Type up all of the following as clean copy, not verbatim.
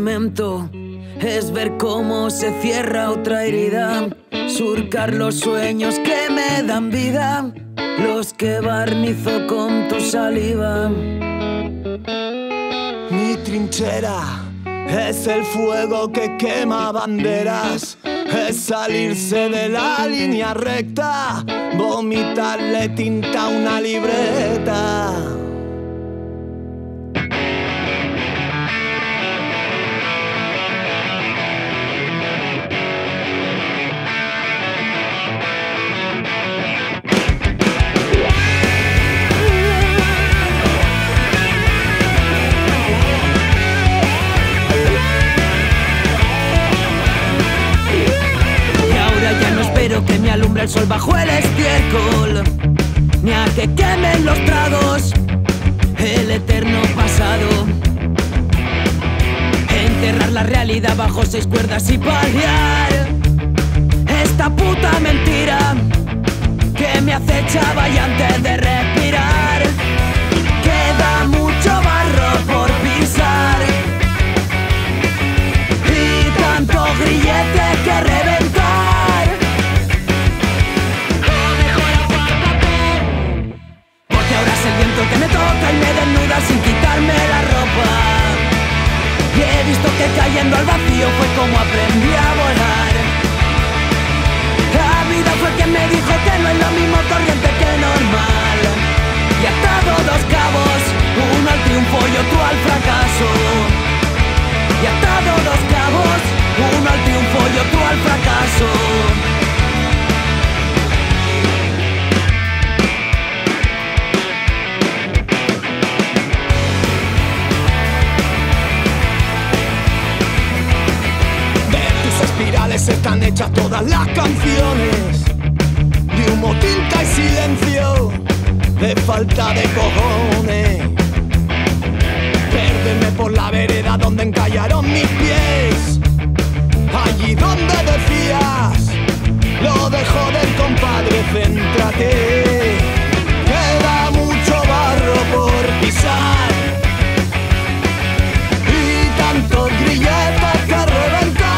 momento es ver cómo se cierra otra herida, surcar los sueños que me dan vida, los que barnizo con tu saliva. Mi trinchera es el fuego que quema banderas, es salirse de la línea recta, vomitarle tinta a una libreta. Que me alumbra el sol bajo el estiércol, ni a que quemen los tragos el eterno pasado. Enterrar la realidad bajo 6 cuerdas y paliar esta puta mentira que me acechaba y antes de respirar queda mucho barro por pisar y tanto grillete que reventar. Que me toca y me desnuda sin quitarme la ropa, y he visto que cayendo al vacío fue como aprendí a volar. La vida fue quien me dijo que no es lo mismo corriente que normal, y atado 2 cabos, uno al triunfo y otro al fracaso, y atado 2 cabos, uno al triunfo y otro al fracaso. Están hechas todas las canciones de humo, tinta y silencio, de falta de cojones. Perderme por la vereda donde encallaron mis pies, allí donde decías, lo dejo del compadre, céntrate. Queda mucho barro por pisar y tantos grilletes que reventar.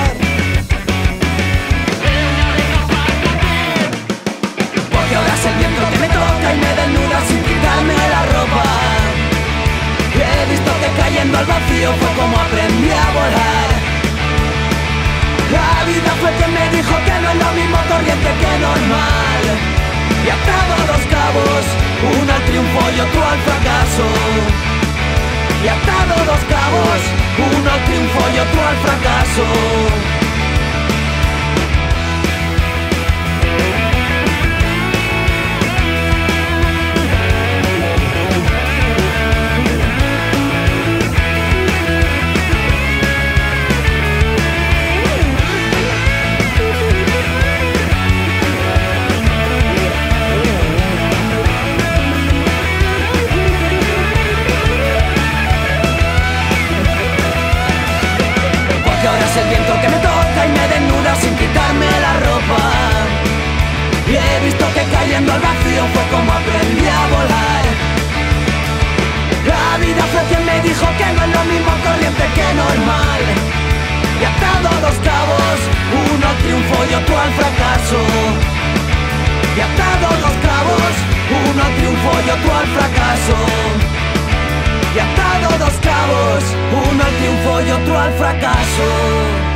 El viento que me toca y me desnuda sin quitarme la ropa, y he visto que cayendo al vacío fue como aprendí a volar. La vida fue quien me dijo que no es lo mismo corriente que normal, y atado 2 cabos, uno al triunfo y otro al fracaso, y atado 2 cabos, uno al triunfo y otro al fracaso. El viento que me toca y me desnuda sin quitarme la ropa, y he visto que cayendo al vacío fue como aprendí a volar. La vida fue quien me dijo que no es lo mismo corriente que normal, y atado 2 cabos, uno al triunfo y otro al fracaso, y atado 2 cabos, uno al triunfo y otro al fracaso, y atado 2 cabos, uno al triunfo y otro al fracaso.